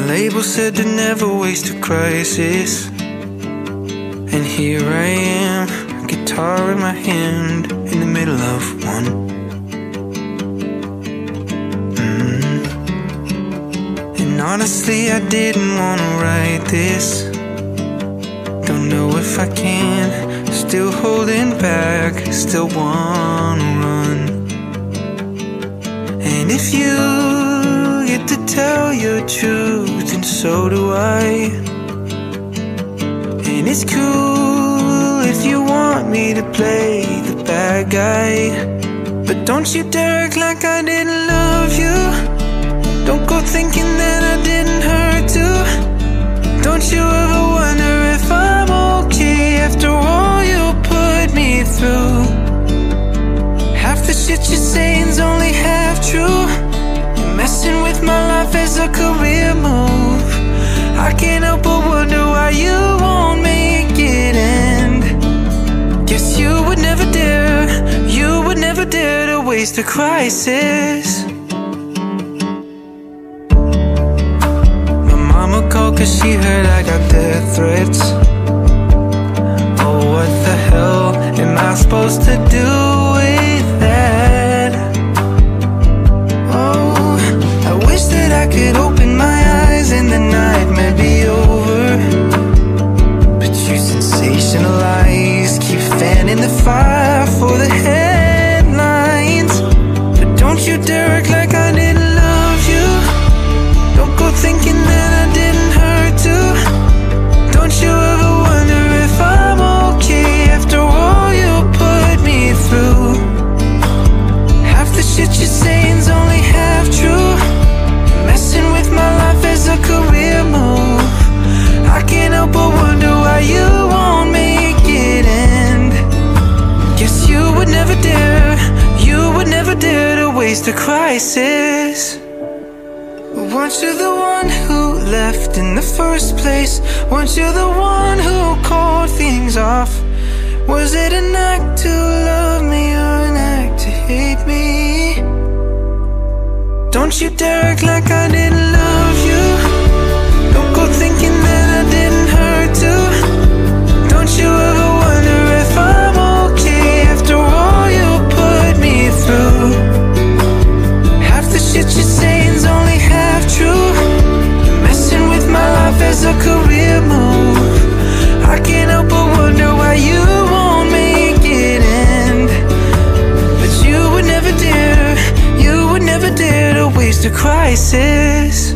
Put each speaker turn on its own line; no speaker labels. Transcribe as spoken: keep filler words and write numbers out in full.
label said to never waste a crisis, and here I am, guitar in my hand, in the middle of one. mm. And honestly, I didn't wanna write this. Don't know if I can, still holding back, still wanna run. And if you get to tell your truth, and so do I. And it's cool if you want me to play the bad guy, but don't you dare act like I didn't love you. Don't go thinking that I didn't hurt too. Don't you ever wonder if I'm okay after all you put me through. Half the shit you're saying's only half true. You're messing with my life as a career move. I can't help but wonder why you won't make it end. Guess you would never dare, you would never dare to waste a crisis. My mama called cause she heard I got death threats. Oh, what the hell am I supposed to do with that? Oh, I wish that I could open my eyes and the nightmare be over, but you sensationalize, keep fanning the fire for the headlines. But don't you dare act like I didn't love you. Don't go thinking that I didn't hurt too. Don't you ever wonder if I'm okay after all you put me through. Half the shit you're saying's only half true. Messing with my life as a career move. I can't help but wonder why you won't make it end. Guess you would never dare, you would never dare to waste a crisis. Weren't you the one who left in the first place? Weren't you the one who called things off? Was it an act to love me or an act to hate me? Don't you dare act like I didn't love you. Don't go thinking that I didn't hurt too. Don't you ever wonder if I'm okay after all you put me through. Half the shit you're saying's only half true. You're messing with my life as a career move. I can't help but wonder why you won't make it end. But you would never dare, you would never dare to waste a crisis.